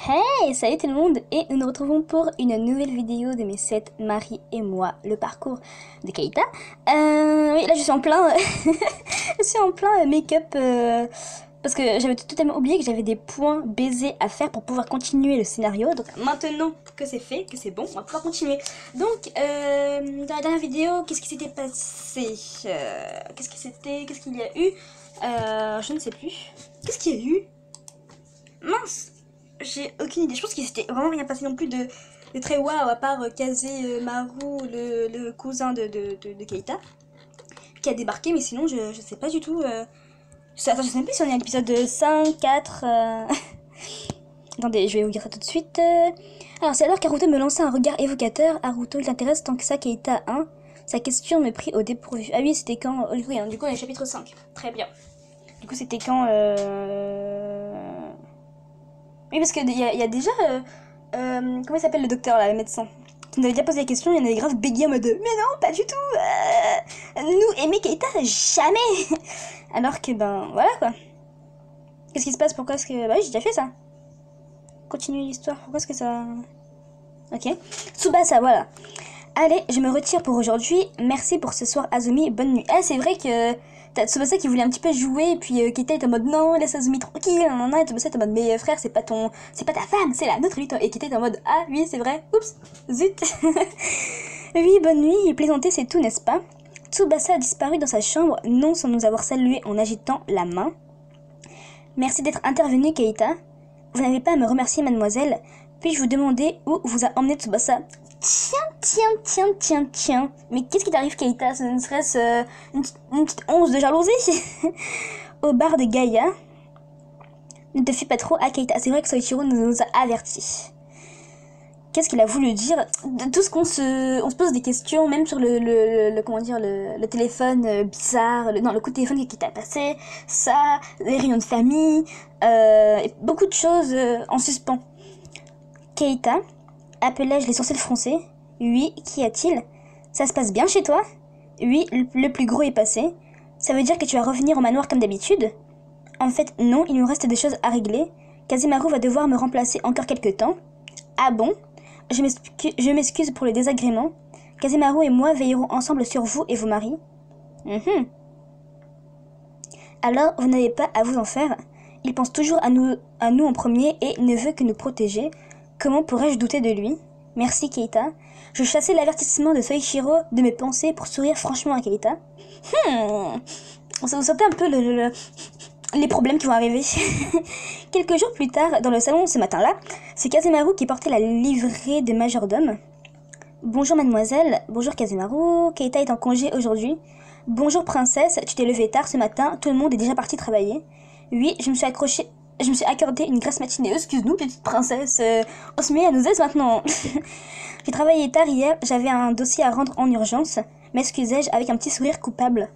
Hey, salut tout le monde et nous nous retrouvons pour une nouvelle vidéo de mes 7 Marie et moi, le parcours de Keita. Oui, là je suis en plein, je suis en plein make-up parce que j'avais totalement oublié que j'avais des points baisers à faire pour pouvoir continuer le scénario. Donc maintenant que c'est fait, que c'est bon, on va pouvoir continuer. Donc dans la dernière vidéo, qu'est-ce qui s'était passé? Qu'est-ce qu'il y a eu? Je ne sais plus. Qu'est-ce qu'il y a eu? Mince! J'ai aucune idée. Je pense qu'il s'était vraiment rien passé non plus de très waouh, à part Kazemaru, le cousin de Keita, qui a débarqué, mais sinon je sais pas du tout. Attends, je sais même plus si on est à l'épisode 5, 4. Attendez, je vais vous dire ça tout de suite. Alors, c'est alors qu'Haruto me lança un regard évocateur. Haruto, il t'intéresse tant que ça, Keita 1. Sa question me prit au dépourvu. Ah oui, c'était quand? Oui, hein, du coup, on est au chapitre 5. Très bien. Du coup, c'était quand Oui, parce qu'il y a déjà... comment il s'appelle le docteur, là, le médecin, qui nous avait déjà posé la question, il y en avait grave bégayé en mode « Mais non, pas du tout nous, aimer Keita, jamais !» Alors que, ben, voilà, quoi. Qu'est-ce qui se passe? Pourquoi est-ce que... Bah oui, j'ai déjà fait ça. Continuer l'histoire, pourquoi est-ce que ça... Ok. Tsubasa, voilà. Allez, je me retire pour aujourd'hui. Merci pour ce soir, Azumi. Bonne nuit. Ah, c'est vrai que t'as Tsubasa qui voulait un petit peu jouer, et puis Keita est en mode non, laisse Azumi tranquille. Et Tsubasa est en mode mais frère, c'est pas ta femme, c'est la nôtre. Et Keita est en mode ah oui, c'est vrai. Oups, zut. Oui, bonne nuit. Plaisanter, c'est tout, n'est-ce pas? Tsubasa a disparu dans sa chambre, non sans nous avoir salué en agitant la main. Merci d'être intervenu, Keita. Vous n'avez pas à me remercier, mademoiselle. Puis-je vous demander où vous a emmené Tsubasa? Tiens. Mais qu'est-ce qui t'arrive, Keita? Ce ne serait-ce une petite once de jalousie? Au bar de Gaïa. Ne te fie pas trop à Keita. C'est vrai que Soichiro nous a avertis. Qu'est-ce qu'il a voulu dire? De tout ce qu'on se pose des questions, même sur le téléphone bizarre, le coup de téléphone qui t'a passé, ça, les réunions de famille, et beaucoup de choses en suspens. Keita, appelai-je les sourcils froncés. Oui, qu'y a-t-il? Ça se passe bien chez toi? Oui, le plus gros est passé. Ça veut dire que tu vas revenir au manoir comme d'habitude? En fait, non, il me reste des choses à régler. Kazemaru va devoir me remplacer encore quelques temps. Ah bon? Je m'excuse pour le désagrément. Kazemaru et moi veillerons ensemble sur vous et vos maris. Alors, vous n'avez pas à vous en faire. Il pense toujours à nous en premier et ne veut que nous protéger. Comment pourrais-je douter de lui? Merci, Keita. Je chassais l'avertissement de Soichiro de mes pensées pour sourire franchement à Keita. Vous sentez un peu les problèmes qui vont arriver. Quelques jours plus tard, dans le salon ce matin-là, c'est Kazemaru qui portait la livrée de majordome. Bonjour mademoiselle, bonjour Kazemaru, Keita est en congé aujourd'hui. Bonjour princesse, tu t'es levée tard ce matin, tout le monde est déjà parti travailler. Oui, je me suis accordé une grasse matinée. Excuse-nous, petite princesse, on se met à nous aider maintenant. J'ai travaillé tard hier, j'avais un dossier à rendre en urgence. M'excusai-je avec un petit sourire coupable.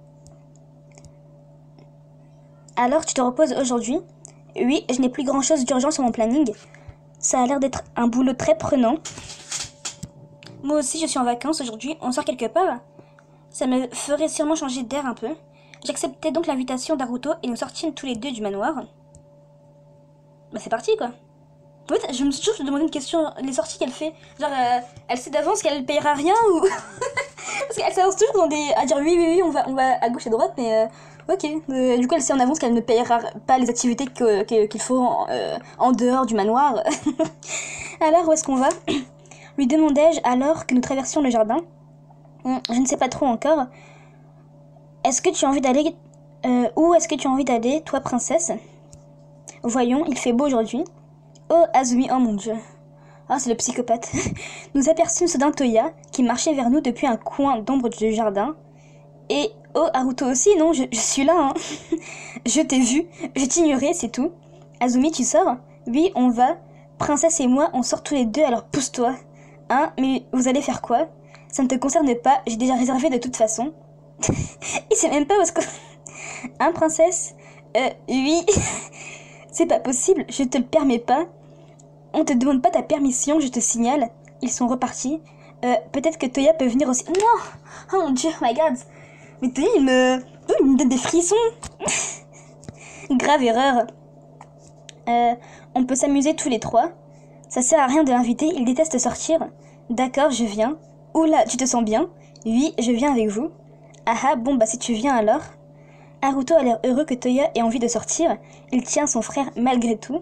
Alors, tu te reposes aujourd'hui? Oui, je n'ai plus grand-chose d'urgent sur mon planning. Ça a l'air d'être un boulot très prenant. Moi aussi, je suis en vacances aujourd'hui. On sort quelque part? Ça me ferait sûrement changer d'air un peu. J'acceptais donc l'invitation d'Haruto et nous sortîmes tous les deux du manoir. Bah c'est parti quoi. En fait, je me suis toujours demandé une question, les sorties qu'elle fait. Genre, elle sait d'avance qu'elle payera rien ou... Parce qu'elle s'avance toujours à dire oui, on va à gauche et à droite, mais ok. Du coup, elle sait en avance qu'elle ne payera pas les activités qu'il faut en dehors du manoir. Alors, où est-ce qu'on va? Lui demandai-je alors que nous traversions le jardin. Je ne sais pas trop encore. Est-ce que tu as envie d'aller... où est-ce que tu as envie d'aller, toi, princesse? Voyons, il fait beau aujourd'hui. Oh, Azumi, oh mon dieu. Ah, c'est le psychopathe. Nous aperçûmes soudain Toya, qui marchait vers nous depuis un coin d'ombre du jardin. Et, oh, Haruto aussi, non, je suis là, hein. Je t'ai vu, je t'ignorais, c'est tout. Azumi, tu sors? Oui, on va. Princesse et moi, on sort tous les deux, alors pousse-toi. Hein, mais vous allez faire quoi? Ça ne te concerne pas, j'ai déjà réservé de toute façon. Il sait même pas où est-ce que... Hein, princesse? Oui. C'est pas possible, je te le permets pas. On te demande pas ta permission, je te signale. Ils sont repartis. Peut-être que Toya peut venir aussi. Non! Oh mon dieu, oh my god! Mais Toya, il me donne des frissons. Grave erreur. On peut s'amuser tous les trois. Ça sert à rien de l'inviter, il déteste sortir. D'accord, je viens. Oula, tu te sens bien? Oui, je viens avec vous. Ah ah, bon bah si tu viens alors. Haruto a l'air heureux que Toya ait envie de sortir. Il tient son frère malgré tout.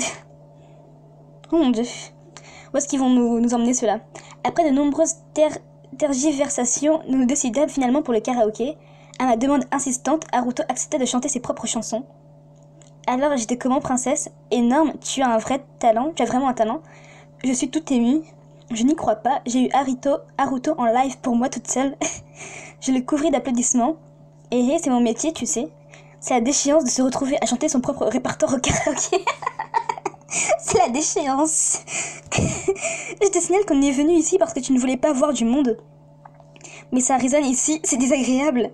Oh mon dieu. Où est-ce qu'ils vont nous emmener ceux-là? Après de nombreuses tergiversations, nous nous décidâmes finalement pour le karaoké. À ma demande insistante, Haruto accepta de chanter ses propres chansons. Alors j'étais comment, princesse? Énorme, tu as un vrai talent, tu as vraiment un talent. Je suis toute émue. Je n'y crois pas, j'ai eu Haruto en live pour moi toute seule. Je le couvris d'applaudissements. Et c'est mon métier, tu sais. C'est la déchéance de se retrouver à chanter son propre répertoire au karaoké. C'est la déchéance. Je te signale qu'on est venu ici parce que tu ne voulais pas voir du monde. Mais ça résonne ici, c'est désagréable.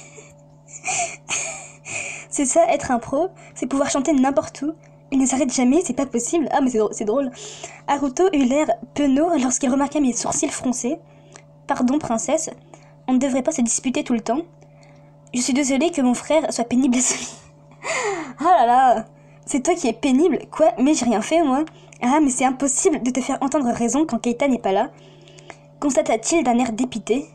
C'est ça, être un pro, c'est pouvoir chanter n'importe où. Il ne s'arrête jamais, c'est pas possible. Ah, mais c'est drôle. Haruto eut l'air penaud lorsqu'il remarqua mes sourcils froncés. Pardon, princesse, on ne devrait pas se disputer tout le temps. Je suis désolée que mon frère soit pénible à ce... Oh là là, c'est toi qui es pénible? Quoi? Mais j'ai rien fait, moi. Ah, mais c'est impossible de te faire entendre raison quand Keita n'est pas là. Constata-t-il d'un air dépité.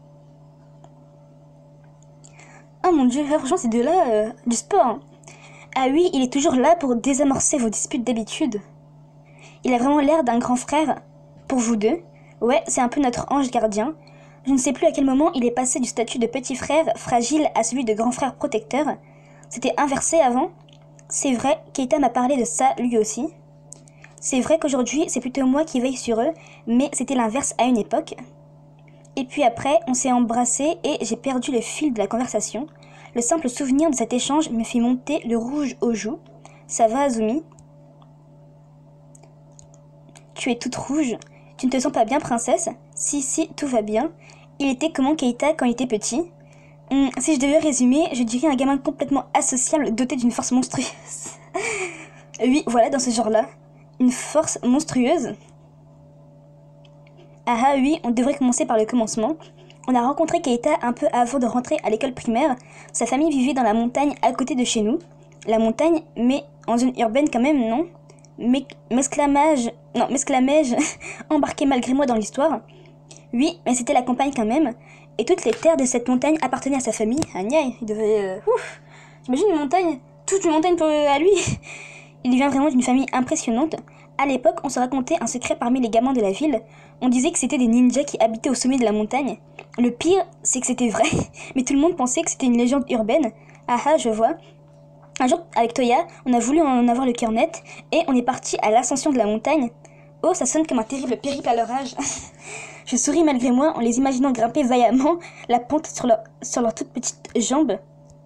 Oh mon dieu, franchement, c'est de là, du sport. Hein. Ah oui, il est toujours là pour désamorcer vos disputes d'habitude. Il a vraiment l'air d'un grand frère pour vous deux. Ouais, c'est un peu notre ange gardien. Je ne sais plus à quel moment il est passé du statut de petit frère fragile à celui de grand frère protecteur. C'était inversé avant. C'est vrai, Keita m'a parlé de ça lui aussi. C'est vrai qu'aujourd'hui, c'est plutôt moi qui veille sur eux, mais c'était l'inverse à une époque. Et puis après, on s'est embrassés et j'ai perdu le fil de la conversation. Le simple souvenir de cet échange me fit monter le rouge aux joues. Ça va, Azumi? Tu es toute rouge. Tu ne te sens pas bien, princesse? Si, tout va bien. Il était comment Keita quand il était petit? Si je devais résumer, je dirais un gamin complètement asocial doté d'une force monstrueuse. Oui, voilà, dans ce genre-là. Une force monstrueuse. Ah oui, on devrait commencer par le commencement. On a rencontré Keita un peu avant de rentrer à l'école primaire. Sa famille vivait dans la montagne à côté de chez nous. La montagne, mais en zone urbaine quand même, non? M'esclamai-je embarqué malgré moi dans l'histoire. Oui, mais c'était la campagne quand même. Et toutes les terres de cette montagne appartenaient à sa famille. Agnès, il devait... Ouf. T'imagines une montagne? Toute une montagne à lui. Il vient vraiment d'une famille impressionnante. À l'époque, on se racontait un secret parmi les gamins de la ville. On disait que c'était des ninjas qui habitaient au sommet de la montagne. Le pire, c'est que c'était vrai, mais tout le monde pensait que c'était une légende urbaine. Ah, je vois. Un jour, avec Toya, on a voulu en avoir le cœur net, et on est parti à l'ascension de la montagne. Oh, ça sonne comme un terrible périple à leur âge. Je souris malgré moi en les imaginant grimper vaillamment la pente sur leurs toutes petites jambes.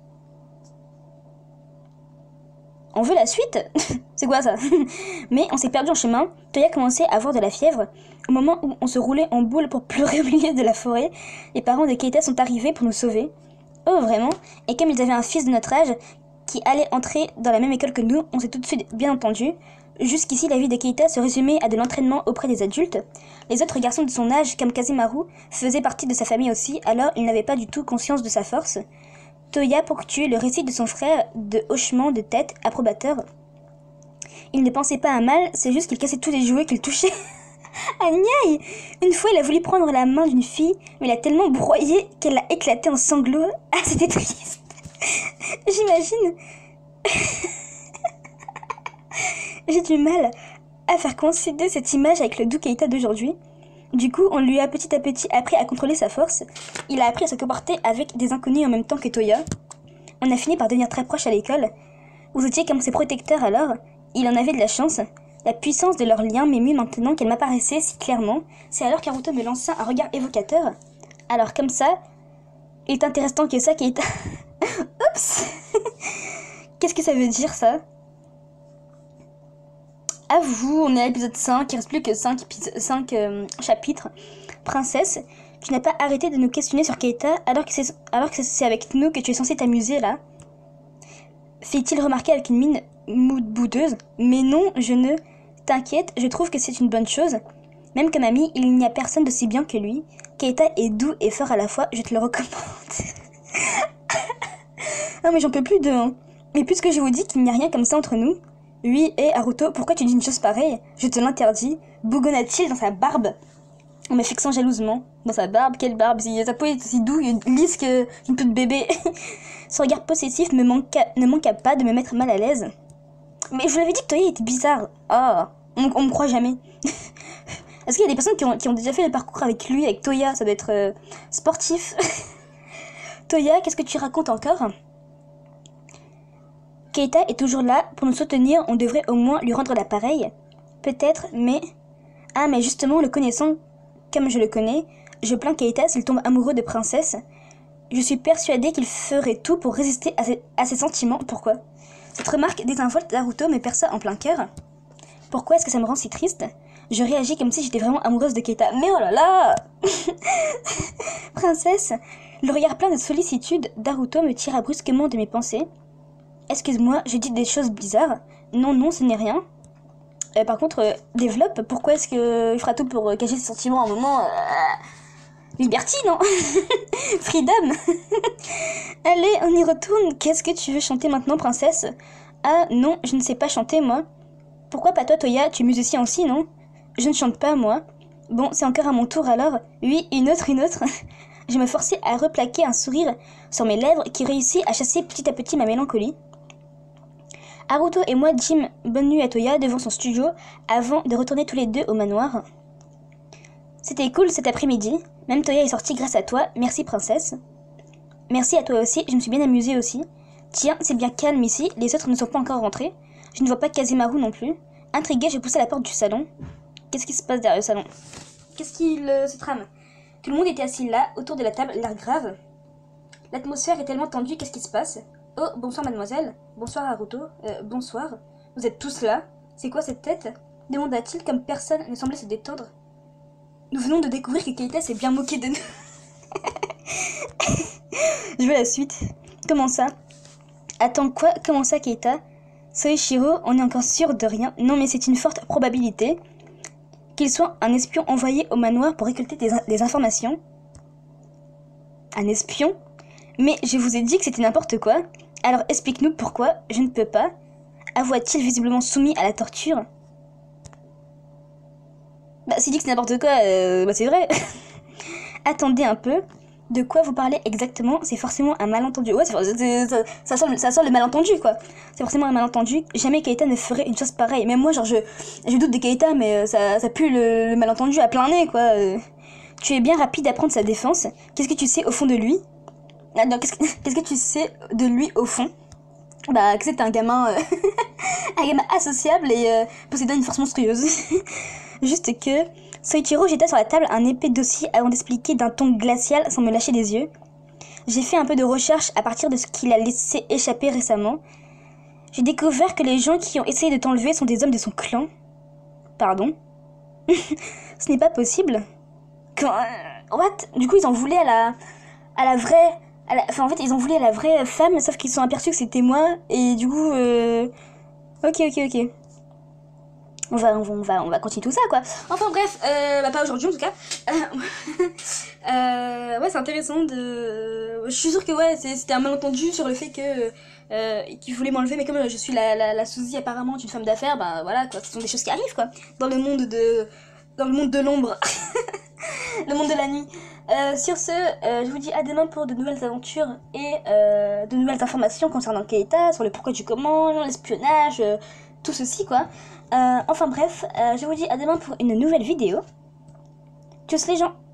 On veut la suite? C'est quoi ça? Mais on s'est perdu en chemin. Toya commençait à avoir de la fièvre. Au moment où on se roulait en boule pour pleurer au milieu de la forêt, les parents de Keita sont arrivés pour nous sauver. Oh, vraiment? Et comme ils avaient un fils de notre âge qui allait entrer dans la même école que nous, on s'est tout de suite bien entendu. Jusqu'ici, la vie de Keita se résumait à de l'entraînement auprès des adultes. Les autres garçons de son âge, comme Kazemaru, faisaient partie de sa famille aussi, alors il n'avait pas du tout conscience de sa force. Toya ponctuait le récit de son frère de hochements de tête approbateur. Il ne pensait pas à mal, c'est juste qu'il cassait tous les jouets qu'il touchait. Agnès! Une fois, il a voulu prendre la main d'une fille, mais il a tellement broyé qu'elle a éclaté en sanglots. Ah, c'était triste. J'imagine. J'ai du mal à faire coïncider cette image avec le doux Keita d'aujourd'hui. Du coup, on lui a petit à petit appris à contrôler sa force. Il a appris à se comporter avec des inconnus en même temps que Toya. On a fini par devenir très proches à l'école. Vous étiez comme ses protecteurs alors. Il en avait de la chance. La puissance de leur lien m'émut maintenant qu'elle m'apparaissait si clairement. C'est alors qu'Haruto me lança un regard évocateur. Alors comme ça, il est intéressant que ça, Keita. Oups. Qu'est-ce que ça veut dire ça? À vous, on est à l'épisode 5, il reste plus que 5 chapitres. Princesse, tu n'as pas arrêté de nous questionner sur Keita alors que c'est avec nous que tu es censée t'amuser là? Fit-il remarquer avec une mine boudeuse. Mais non, je ne... T'inquiète, je trouve que c'est une bonne chose. Même comme ami, il n'y a personne d'aussi bien que lui. Keita est doux et fort à la fois, je te le recommande. Ah mais j'en peux plus de... Mais puisque je vous dis qu'il n'y a rien comme ça entre nous, Oui, et Haruto, pourquoi tu dis une chose pareille? Je te l'interdis. Bougonna-t-il dans sa barbe, en me fixant jalousement. Dans sa barbe, quelle barbe? Sa peau est aussi douce, lisse qu'une peau de bébé. Son regard possessif ne manqua pas de me mettre mal à l'aise. Mais je vous l'avais dit que Toya était bizarre. Ah, on me croit jamais. Est-ce qu'il y a des personnes qui ont déjà fait le parcours avec lui, avec Toya? Ça doit être sportif. Toya, qu'est-ce que tu racontes encore? Keita est toujours là. Pour nous soutenir, on devrait au moins lui rendre l'appareil. Peut-être, mais... Ah, mais justement, le connaissant comme je le connais, je plains Keita s'il tombe amoureux de Princesse. Je suis persuadée qu'il ferait tout pour résister à ses sentiments. Pourquoi? Cette remarque désinvolte Naruto me perça en plein cœur. Pourquoi est-ce que ça me rend si triste? Je réagis comme si j'étais vraiment amoureuse de Keita. Mais oh là là. Princesse, le regard plein de sollicitude d'Naruto me tira brusquement de mes pensées. Excuse-moi, j'ai dit des choses bizarres. Non, non, ce n'est rien. Par contre, développe. Pourquoi est-ce qu'il fera tout pour cacher ses sentiments à un moment Liberty, non? Freedom. Allez, on y retourne. Qu'est-ce que tu veux chanter maintenant, princesse? Ah non, je ne sais pas chanter, moi. Pourquoi pas toi, Toya? Tu es musicien aussi, non? Je ne chante pas, moi. Bon, c'est encore à mon tour alors. Oui, une autre. Je me forçais à replaquer un sourire sur mes lèvres qui réussit à chasser petit à petit ma mélancolie. Haruto et moi, Jim, bonne nuit à Toya devant son studio avant de retourner tous les deux au manoir. C'était cool cet après-midi. Même Toya est sortie grâce à toi. Merci, princesse. Merci à toi aussi. Je me suis bien amusée aussi. Tiens, c'est bien calme ici. Les autres ne sont pas encore rentrés. Je ne vois pas Kazemaru non plus. Intriguée, je poussais à la porte du salon. Qu'est-ce qui se passe derrière le salon? Qu'est-ce qu'il se trame? Tout le monde était assis là, autour de la table, l'air grave. L'atmosphère est tellement tendue, qu'est-ce qui se passe? Oh, bonsoir mademoiselle. Bonsoir Haruto. Bonsoir. Vous êtes tous là? C'est quoi cette tête? Demanda-t-il comme personne ne semblait se détendre. Nous venons de découvrir que Keita s'est bien moqué de nous. Je veux la suite. Comment ça? Attends, quoi? Comment ça, Keita? Soichiro, on est encore sûr de rien? Non, mais c'est une forte probabilité qu'il soit un espion envoyé au manoir pour récolter des informations. Un espion? Mais je vous ai dit que c'était n'importe quoi. Alors explique-nous pourquoi je ne peux pas. Avoua-t-il visiblement soumis à la torture? Bah, s'il dit que c'est n'importe quoi, bah c'est vrai. Attendez un peu. De quoi vous parlez exactement? C'est forcément un malentendu. Ouais, ça sent le malentendu, quoi. C'est forcément un malentendu. Jamais Keita ne ferait une chose pareille. Même moi, genre, je doute de Keita, mais ça pue le malentendu à plein nez, quoi. Tu es bien rapide à prendre sa défense. Qu'est-ce que tu sais au fond de lui? Ah, non, qu'est-ce que tu sais de lui au fond? Bah, que c'est un gamin, un gamin associable et possédant une force monstrueuse. Juste que Soichiro jeta sur la table un épais dossier avant d'expliquer d'un ton glacial sans me lâcher des yeux. J'ai fait un peu de recherche à partir de ce qu'il a laissé échapper récemment. J'ai découvert que les gens qui ont essayé de t'enlever sont des hommes de son clan. Pardon? Ce n'est pas possible. What? Du coup, ils en voulaient à la vraie... Enfin, en fait, ils en voulaient à la vraie femme, sauf qu'ils se sont aperçus que c'était moi, et du coup... Ok. On va continuer tout ça, quoi. Enfin, bref, bah pas aujourd'hui, en tout cas. Ouais, c'est intéressant de... Je suis sûre que, ouais, c'était un malentendu sur le fait que... qu'il voulait m'enlever, mais comme je suis la Suzy, apparemment, d'une femme d'affaires, bah voilà, quoi. Ce sont des choses qui arrivent, quoi. Dans le monde de l'ombre. Le monde de la nuit. Sur ce, je vous dis à demain pour de nouvelles aventures et de nouvelles informations concernant Keita, sur le pourquoi du comment, l'espionnage, tout ceci, quoi. Enfin bref, je vous dis à demain pour une nouvelle vidéo. Tchuss les gens!